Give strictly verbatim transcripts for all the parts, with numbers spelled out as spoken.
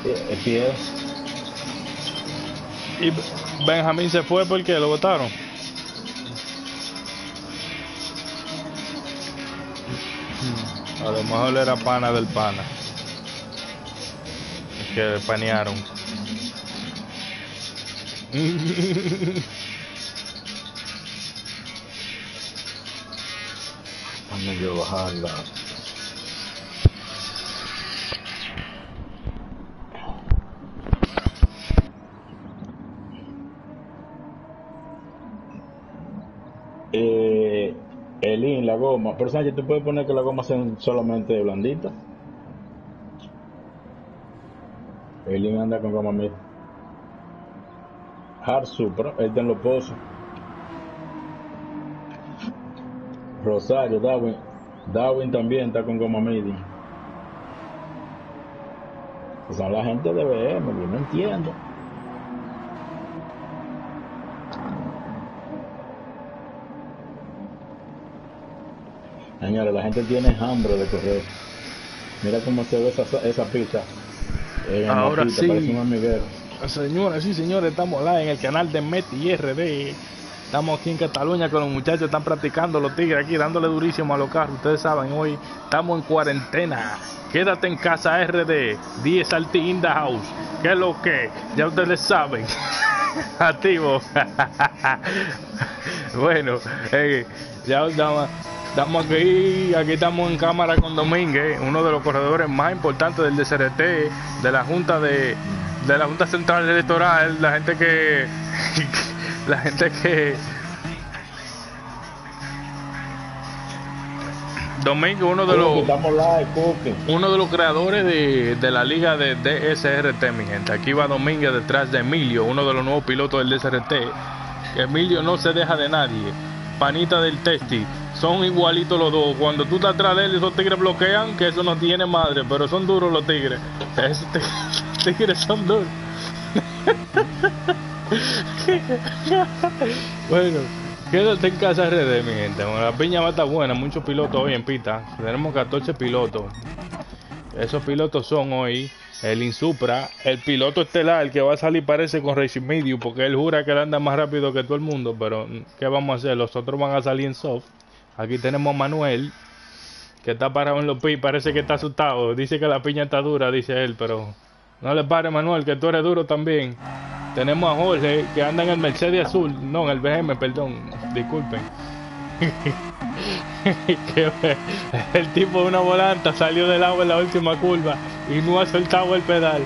el pie. Y Benjamín se fue porque lo votaron. A lo mejor era pana del pana. Que panearon. Vamos yo bajarla. Eh, Elin, la goma. Pero Sánchez, ¿tú puedes poner que la goma sean solamente blandita? Elin anda con goma mid. Hard Supra, él está en los pozos. Rosario, Darwin. Darwin también está con goma medium. Son la gente de B M, yo no entiendo. Señores, la gente tiene hambre de correr. Mira cómo se ve esa, esa pista. Ahora mapita, sí. parece un hormiguero. Señoras y señores, estamos live en el canal de Meti R D. Estamos aquí en Cataluña con los muchachos, están practicando los tigres aquí, dándole durísimo a los carros. Ustedes saben, hoy estamos en cuarentena. Quédate en casa R D, diez Salty in the house. ¿Qué es lo que? Ya ustedes saben. Activo. Bueno, eh, ya estamos, estamos aquí, aquí estamos en cámara con Domínguez, uno de los corredores más importantes del D C R T, de la Junta de, de la Junta Central Electoral, la gente que... La gente que... Domingo, uno de los... Uno de los creadores de, de la liga de D S R T, mi gente. Aquí va Domínguez detrás de Emilio, uno de los nuevos pilotos del D S R T. Emilio no se deja de nadie. Panita del Testi. Son igualitos los dos. Cuando tú estás atrás de él, esos tigres bloquean, que eso no tiene madre. Pero son duros los tigres. Esos tigres son duros. Bueno, quédate en casa R D, mi gente. Bueno, la piña va a estar buena, muchos pilotos hoy en pista. Tenemos catorce pilotos. Esos pilotos son hoy el Insupra, el piloto estelar, el que va a salir parece con Racing Medium, porque él jura que él anda más rápido que todo el mundo, pero ¿qué vamos a hacer? Los otros van a salir en soft. Aquí tenemos a Manuel, que está parado en los pi, parece que está asustado. Dice que la piña está dura, dice él, pero no le pare, Manuel, que tú eres duro también. Tenemos a Jorge, que anda en el Mercedes azul, no, en el B M, perdón, disculpen. El tipo de una volanta salió del agua en la última curva y no ha soltado el pedal.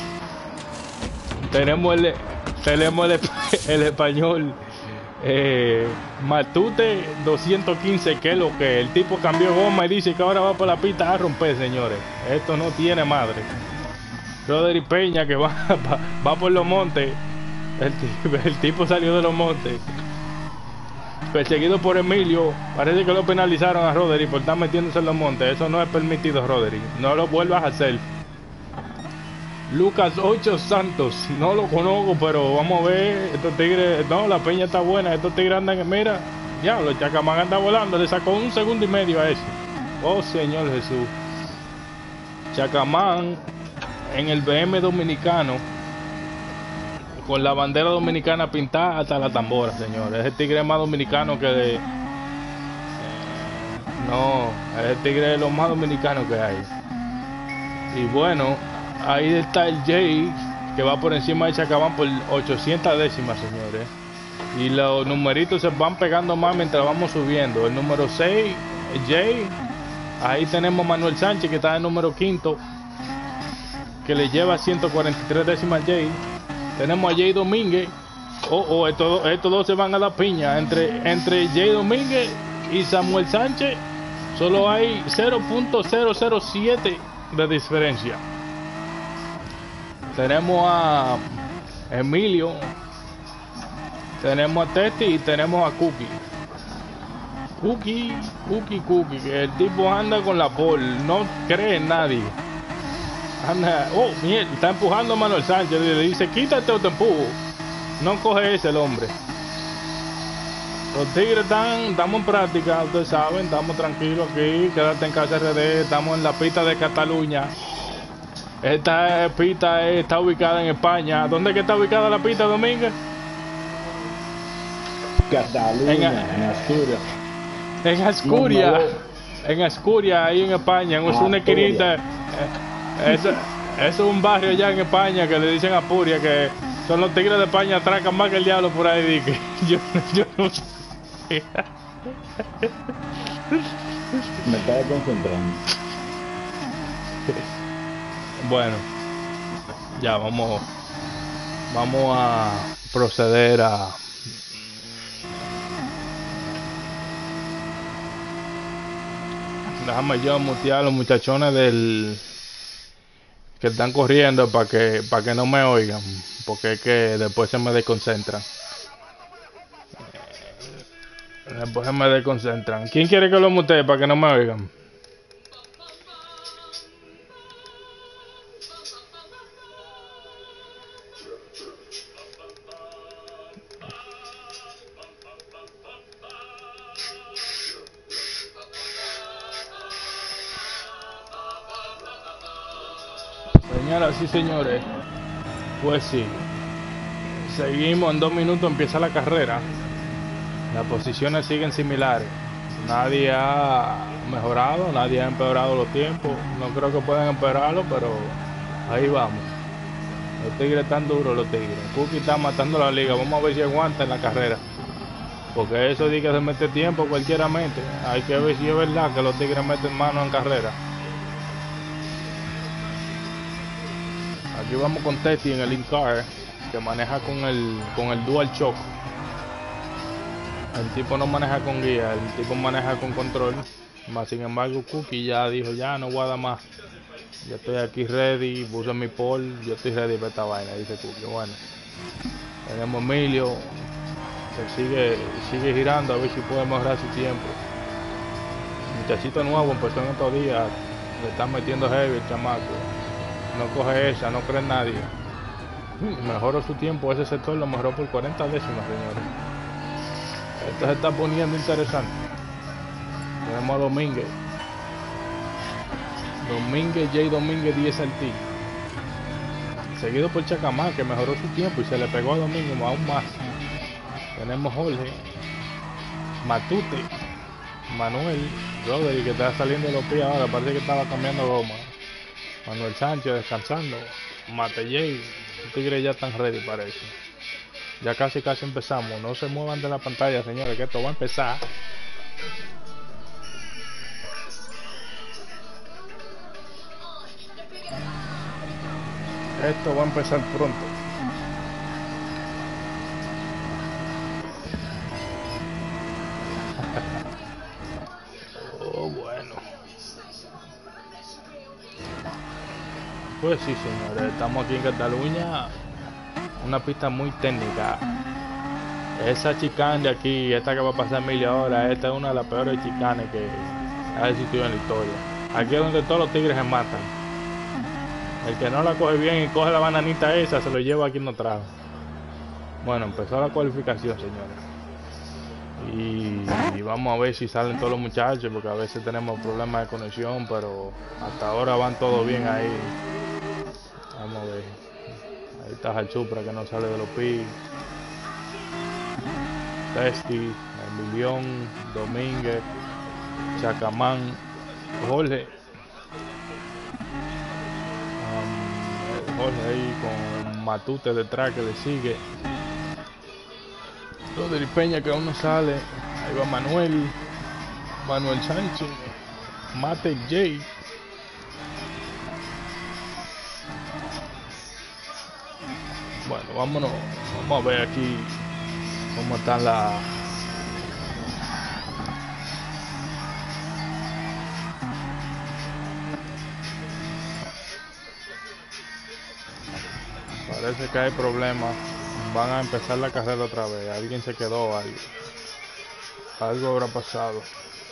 Tenemos el, tenemos el, el español eh, Matute doscientos quince, que es lo que el tipo cambió goma y dice que ahora va por la pista a romper, señores. Esto no tiene madre. Roderick Peña, que va, va, va por los montes. El tipo, el tipo salió de los montes. Perseguido por Emilio. Parece que lo penalizaron a Roderick por estar metiéndose en los montes. Eso no es permitido, Roderick. No lo vuelvas a hacer. Lucas ocho Santos. No lo conozco, pero vamos a ver. Estos tigres. No, la peña está buena. Estos tigres andan. Mira. Ya, los Chacamán anda volando. Le sacó un segundo y medio a eso. Oh, Señor Jesús. Chacamán en el B M dominicano, con la bandera dominicana pintada hasta la tambora, señores. Ese tigre es más dominicano que de... Eh, no, ese tigre es lo más dominicano que hay. Y bueno, ahí está el Jay, que va por encima de Chacabán por ochocientas décimas, señores. Y los numeritos se van pegando más mientras vamos subiendo. El número seis, Jay. Ahí tenemos Manuel Sánchez, que está en el número quinto, que le lleva ciento cuarenta y tres décimas a Jay. Tenemos a Jay Domínguez. Oh, oh, estos, estos dos se van a la piña. Entre, entre Jay Domínguez y Samuel Sánchez solo hay cero punto cero cero siete de diferencia. Tenemos a Emilio, tenemos a Testi y tenemos a Cookie. Cookie, Cookie, Cookie, que el tipo anda con la pole, no cree en nadie. Anda, oh, mierda, está empujando a Manuel Sánchez, le dice, quítate o te empujo. No coge ese el hombre. Los tigres están, estamos en práctica, ustedes saben, estamos tranquilos aquí, quédate en casa R D, estamos en la pista de Cataluña. Esta pista está ubicada en España. ¿Dónde que está ubicada la pista, Domínguez? Cataluña, en, en Asturias. En Ascuria. No, en Ascuria, ahí en España. En una esquinita. Eso, eso es un barrio allá en España que le dicen Apuria, que son los tigres de España, atracan más que el diablo por ahí. Dije. Yo, yo no sé. Me estaba concentrando. Bueno, ya vamos. Vamos a proceder a. Déjame yo mutear a los muchachones del que están corriendo para que para que no me oigan, porque es que después se me desconcentran. Después se me desconcentran. ¿Quién quiere que lo mutee para que no me oigan? Señoras y señores, pues sí, seguimos, en dos minutos empieza la carrera. Las posiciones siguen similares, nadie ha mejorado, nadie ha empeorado los tiempos. No creo que puedan empeorarlo, pero ahí vamos. Los tigres están duros, los tigres. Cookie está matando la liga, vamos a ver si aguanta en la carrera, porque eso de que se mete tiempo cualquiera mete. Hay que ver si es verdad que los tigres meten mano en carrera. Aquí vamos con Teti en el in-car, que maneja con el con el dual shock. El tipo no maneja con guía, el tipo maneja con control. Más sin embargo, Cookie ya dijo, ya no guarda más. Yo estoy aquí ready, puse mi pole, yo estoy ready para esta vaina, dice Cookie. Bueno, tenemos Emilio, que sigue, sigue girando a ver si puede mejorar su tiempo. Muchachito nuevo, empezó en estos días, le están metiendo heavy el chamaco. No coge esa, no cree en nadie. Mejoró su tiempo, ese sector lo mejoró por cuarenta décimas, señores. Esto se está poniendo interesante. Tenemos a Domínguez. Domínguez, J. Domínguez, diez al T. Seguido por Chacamán, que mejoró su tiempo y se le pegó a Domínguez aún más. Tenemos Jorge, Matute, Manuel, Roderick, que está saliendo de los pies ahora, parece que estaba cambiando goma. Manuel Sánchez descansando, Matelley, los tigres ya están ready para eso. Ya casi casi empezamos, no se muevan de la pantalla, señores, que esto va a empezar. Esto va a empezar pronto. Oh, bueno. Pues sí, señores, estamos aquí en Cataluña, una pista muy técnica. Esa chicane de aquí, esta que va a pasar Emilia ahora, esta es una de las peores chicanes que ha existido en la historia. Aquí es donde todos los tigres se matan. El que no la coge bien y coge la bananita esa, se lo lleva a quien no trajo. Bueno, empezó la cualificación, señores. Y, y vamos a ver si salen todos los muchachos, porque a veces tenemos problemas de conexión, pero hasta ahora van todos bien ahí. Vamos a ver. Ahí está Jalchupra, que no sale de los pi. Testi, Emilión, Domínguez, Chacamán, Jorge. Um, Jorge ahí con Matute detrás que le sigue. Roderick Peña, que aún no sale. Ahí va Manuel, Manuel Sánchez, Mate J. Bueno, vámonos, vamos a ver aquí cómo están las... Parece que hay problemas, van a empezar la carrera otra vez, alguien se quedó, algo, algo habrá pasado.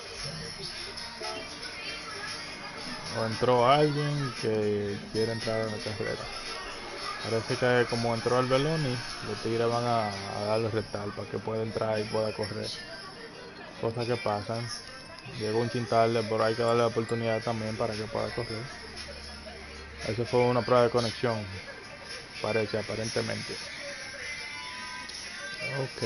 O entró alguien que quiere entrar en la carrera. Parece que como entró el Beloni, los tigres van a, a darle retal para que pueda entrar y pueda correr. Cosas que pasan. Llegó un chin tarde, pero hay que darle la oportunidad también para que pueda correr. Eso fue una prueba de conexión, parece, aparentemente. Ok.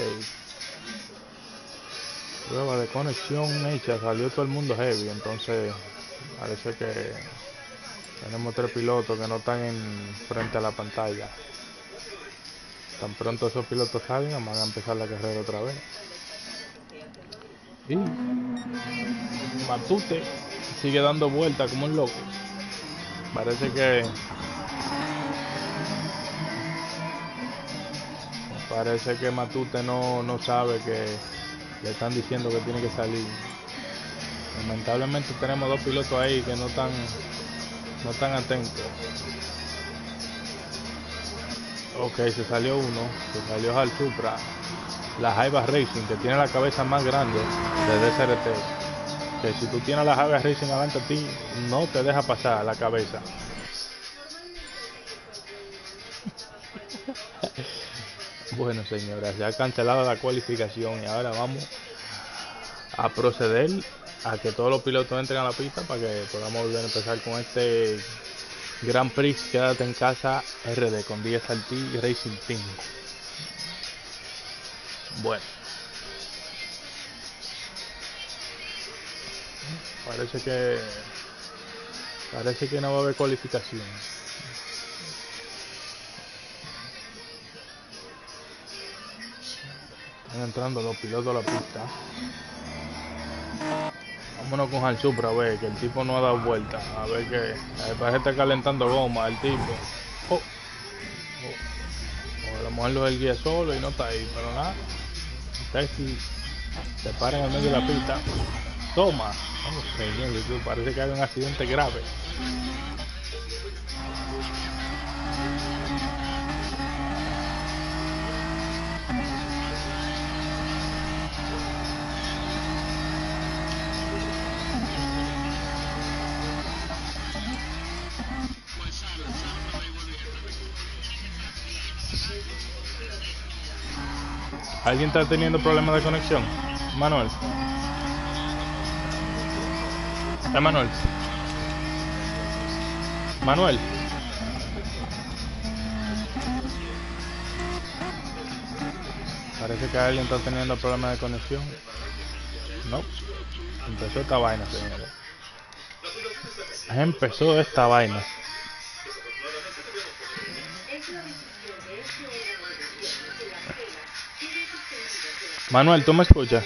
Prueba de conexión hecha, salió todo el mundo heavy, entonces parece que tenemos tres pilotos que no están en frente a la pantalla. Tan pronto esos pilotos salgan, van a empezar la carrera otra vez. Y Matute sigue dando vueltas como un loco. Parece que parece que Matute no, no sabe que le están diciendo que tiene que salir. Lamentablemente tenemos dos pilotos ahí que no están no están atentos. Ok, se salió uno, se salió al Supra, la Jaiba Racing, que tiene la cabeza más grande de D S R T. Que si tú tienes la Jaiba Racing adelante a ti, no te deja pasar la cabeza. Bueno, señoras, ya ha cancelado la cualificación y ahora vamos a proceder a que todos los pilotos entren a la pista para que podamos volver a empezar con este Grand Prix Quédate en Casa R D con D S R T Racing Team. Bueno, parece que parece que no va a haber cualificación. Están entrando los pilotos a la pista. Vámonos con Al Supra, a ver, que el tipo no ha dado vuelta. A ver que a parece que está calentando goma el tipo. Oh. Oh. O a lo mejor lo del guía solo y no está ahí, pero nada. Taxi se para en el medio de la pista. Toma. Oh, señor, parece que hay un accidente grave. ¿Alguien está teniendo problemas de conexión? Manuel. Manuel. Manuel. Parece que alguien está teniendo problemas de conexión. No. Empezó esta vaina, señores. Empezó esta vaina. Manuel, ¿tú me escuchas?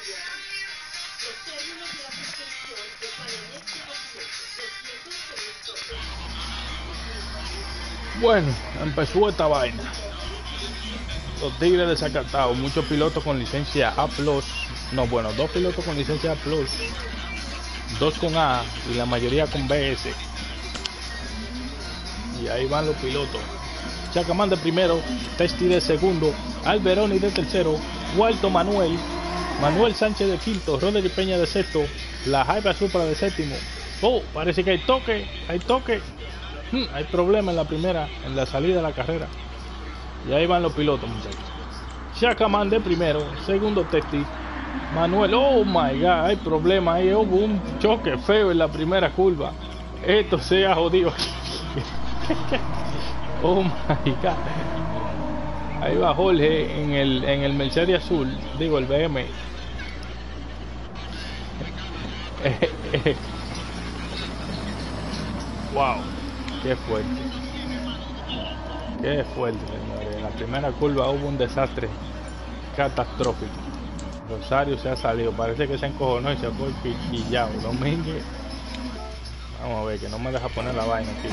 Bueno, empezó esta vaina. Los tigres desacatados, muchos pilotos con licencia A plus. No, bueno, dos pilotos con licencia A plus, dos con A y la mayoría con B S. Y ahí van los pilotos. Chacamán de primero, Testi de segundo, Alberoni de tercero, Walto Manuel, Manuel Sánchez de quinto, Roderick Peña de sexto, la Jaiba Supra de séptimo. Oh, parece que hay toque, hay toque. Hmm, hay problema en la primera, en la salida de la carrera. Y ahí van los pilotos, muchachos. Chacamán de primero, segundo Testi, Manuel, oh my god, hay problema ahí, hubo un choque feo en la primera curva. Esto se ha jodido aquí. Oh my god. Ahí va Jorge en el en el Mercedes azul, digo el B M. Wow, qué fuerte. Qué fuerte, señores. En la primera curva hubo un desastre catastrófico. Rosario se ha salido, parece que se encojonó y se fue quillado. Domínguez. Vamos a ver, que no me deja poner la vaina aquí.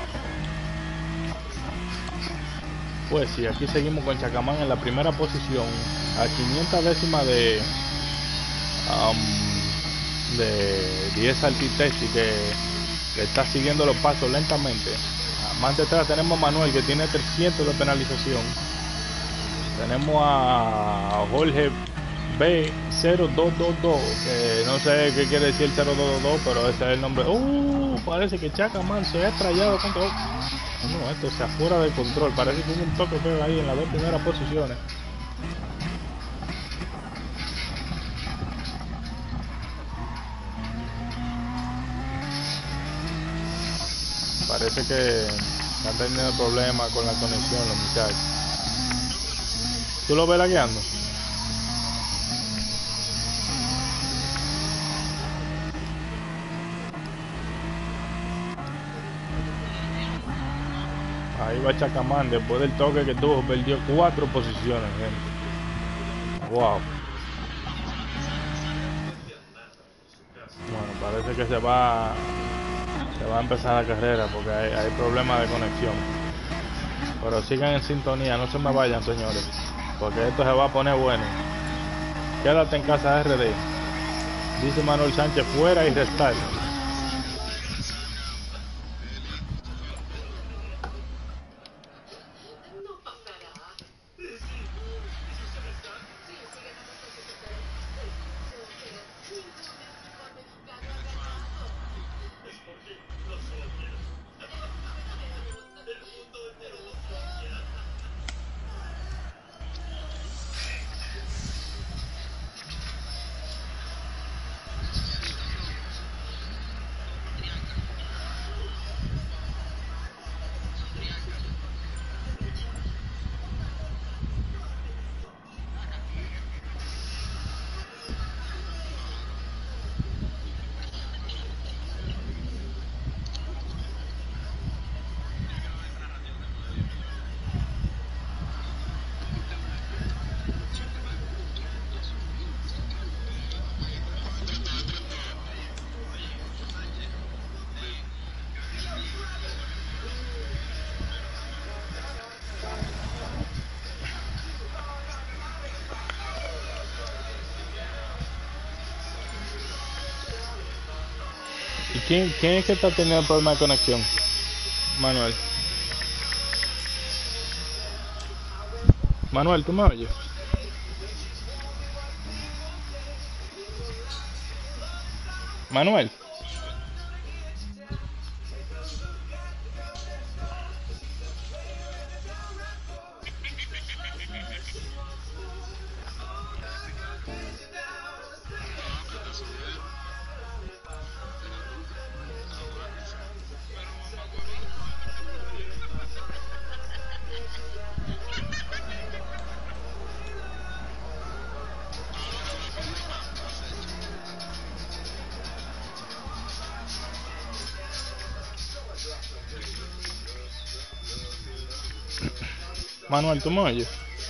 Pues sí, aquí seguimos con Chacamán en la primera posición, a quinientas décimas de um, de D S R T Taxi, que, que está siguiendo los pasos lentamente. Más detrás tenemos a Manuel, que tiene trescientos de penalización. Tenemos a Jorge B cero dos dos dos, que no sé qué quiere decir el cero dos dos dos, pero ese es el nombre. Uh, parece que Chacamán se ha estrellado con todo. No, esto se afuera de control. Parece que hubo un toque feo ahí en las dos primeras posiciones. Parece que están teniendo problemas con la conexión los muchachos. ¿Tú lo ves lagueando? Ahí va Chacamán, después del toque que tuvo, perdió cuatro posiciones, gente. Wow. Bueno, parece que se va se va a empezar la carrera porque hay, hay problemas de conexión. Pero sigan en sintonía, no se me vayan, señores, porque esto se va a poner bueno. Quédate en casa R D, dice Manuel Sánchez, fuera y restar. ¿Y quién, quién es que está teniendo problemas de conexión? Manuel. Manuel, ¿tú me oyes? Manuel. Manuel, ¿tú me oyes?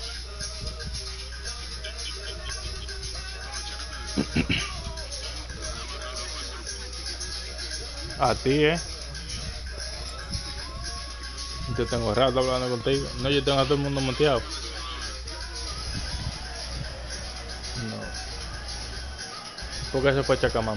A ti, ¿eh? Yo tengo rato hablando contigo. No, yo tengo a todo el mundo monteado. No. ¿Por qué se fue Chacamán?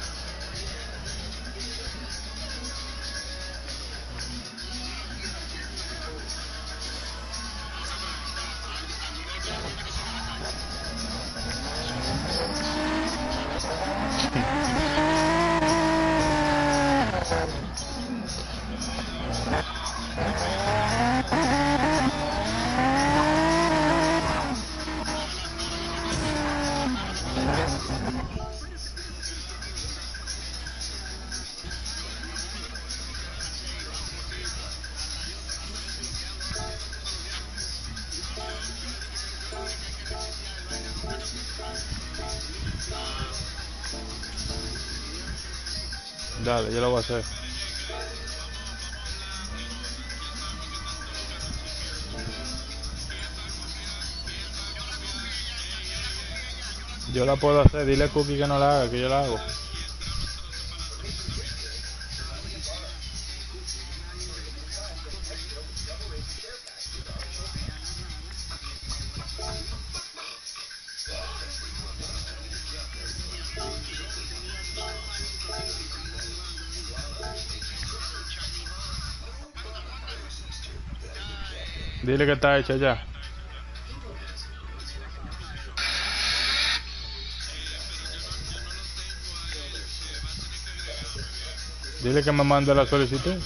Dale, yo lo voy a hacer. Yo la puedo hacer, dile a Cookie que no la haga, que yo la hago. Dile que está hecha ya. Dile que me mande la solicitud.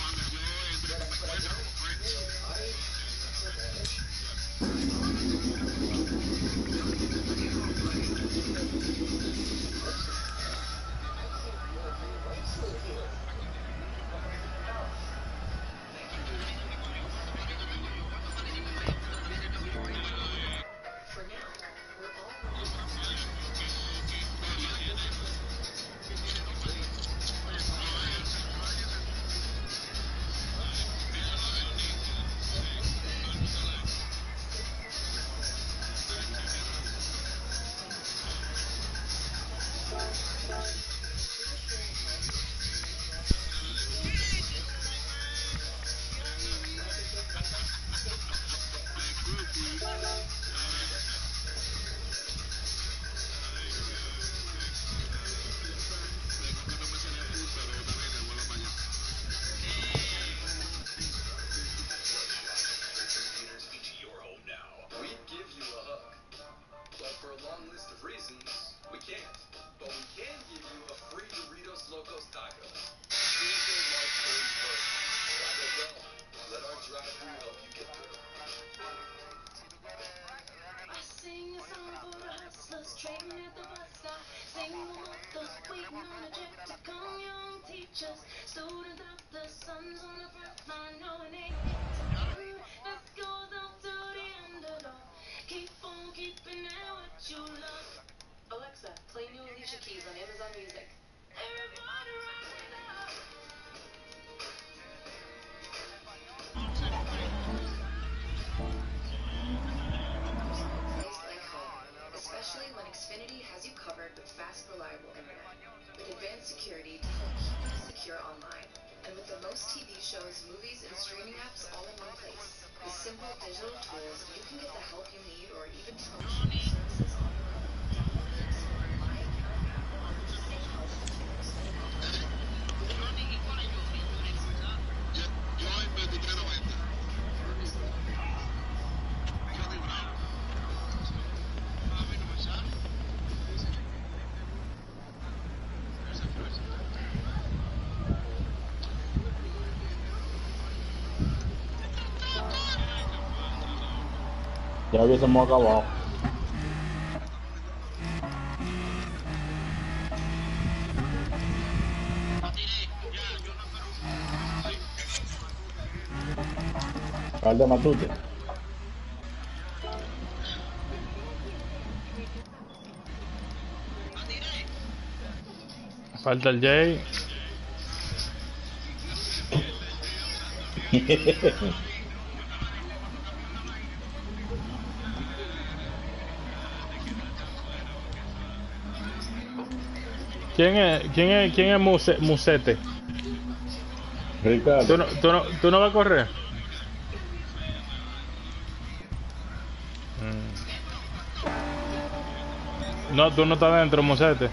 Alexa, play new Alicia Keys on Amazon Music. Especially when Xfinity has you covered with fast, reliable internet. With advanced security to help keep you secure online. And with the most T V shows, movies, and streaming apps all in one place. With simple digital tools, you can get the help you need or even troubleshoot services on your own. Download and install My Account app to stay healthy and spend confidently. Ya hubiésemos acabado. Al de Matute. Falta el Jay. ¿Quién es, quién es, quién es Muse, Musete? Ricardo. ¿Tú no, tú, no, ¿Tú no vas a correr? Mm. No, tú no estás dentro, Musete.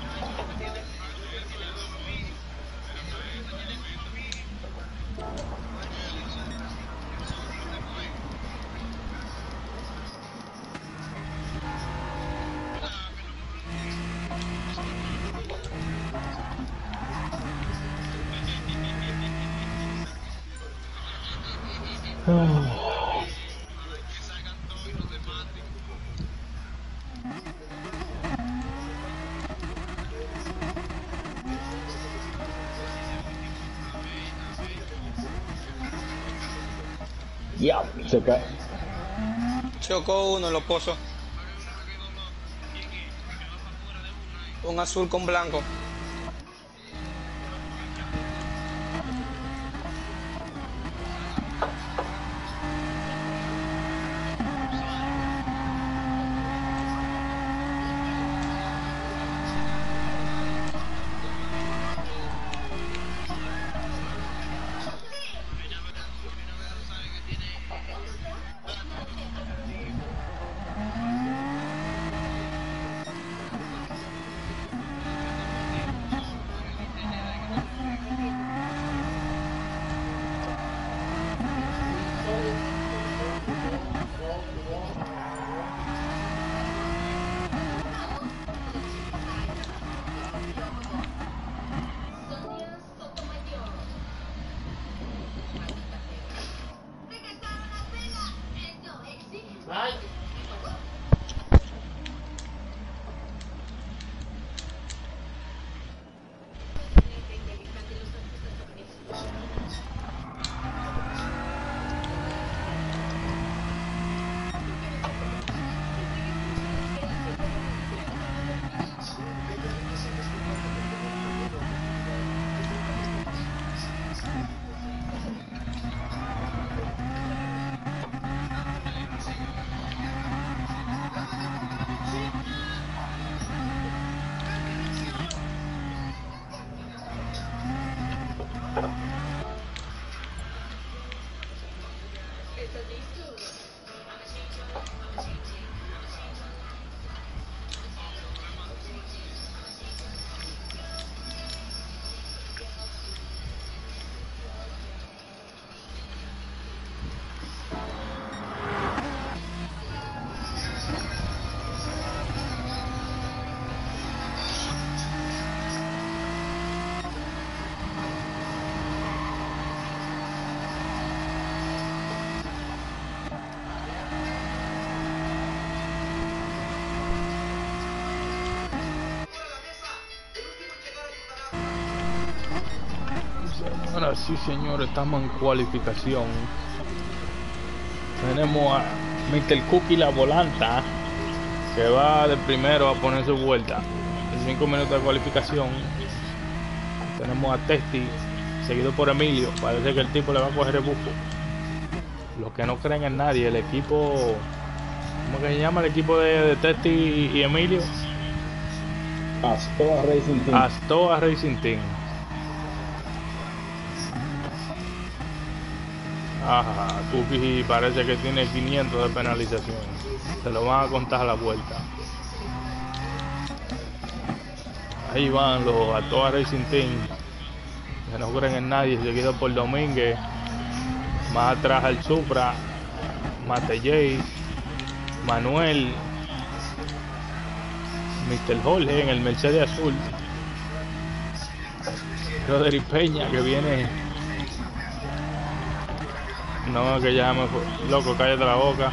Ya, se cae. Chocó uno en los pozos. Un azul con blanco. Ahora sí, señor, estamos en cualificación. Tenemos a mister Cookie la volanta, que va de primero a poner su vuelta. En cinco minutos de cualificación. Tenemos a Testi, seguido por Emilio. Parece que el tipo le va a coger el bufo. Los que no creen en nadie, el equipo... ¿Cómo que se llama el equipo de, de Testi y, y Emilio? Astoa Racing Team. Astoa Racing Team. Ajá, Cookie parece que tiene quinientos de penalización. Se lo van a contar a la vuelta. Ahí van los Astoa Racing Team, que no creen en nadie, seguido por Domínguez. Más atrás al Supra, Mate J, Manuel, mister Jorge en el Mercedes azul, Roderick Peña que viene. No, que ya me fue. Loco, cállate la boca.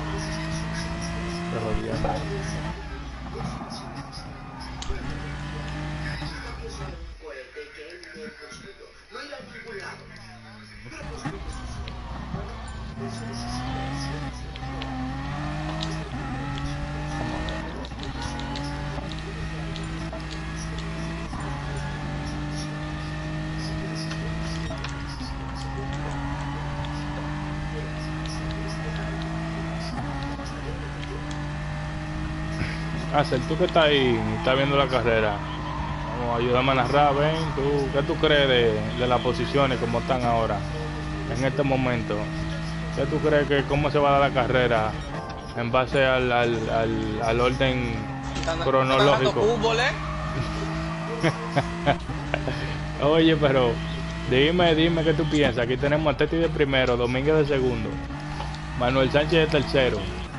Hacer, tú que estás ahí, estás viendo la carrera, vamos, ayúdame a narrar, ven, tú, ¿qué tú crees de, de las posiciones como están ahora, en este momento? ¿Qué tú crees que cómo se va a dar la carrera en base al, al, al, al orden Están- cronológico? están dando fútbol, ¿eh? Oye, pero dime, dime qué tú piensas. Aquí tenemos a Teti de primero, Domínguez de segundo, Manuel Sánchez de tercero,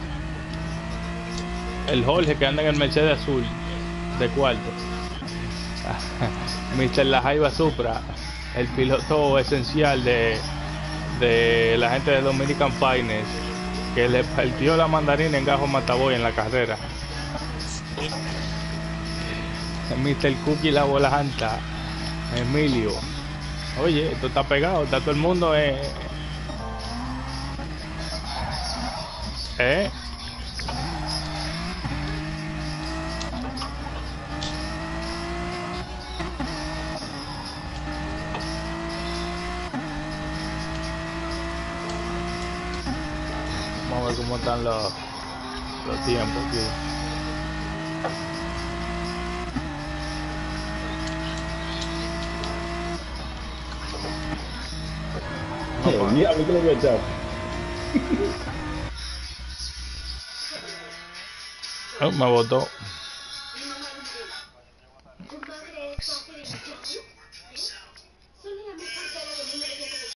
el Jorge que anda en el Mercedes azul de cuarto, mister La Jaiba Supra, el piloto esencial de, de la gente de Dominican Finance, que le partió la mandarina en Gajo Mataboy en la carrera. mister Cookie la volanta, Emilio. Oye, esto está pegado, está todo el mundo eh, eh vamos a ver cómo están los, los tiempos aquí. Eh, diablo, ¿qué le voy a echar? Oh, me botó.